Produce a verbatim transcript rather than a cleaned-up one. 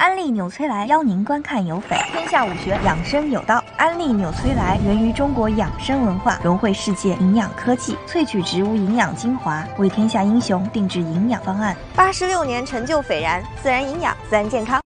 安利纽崔莱邀您观看有匪，天下武学养生有道。安利纽崔莱源于中国养生文化，融汇世界营养科技，萃取植物营养精华，为天下英雄定制营养方案。 八十六年成就斐然，自然营养，自然健康。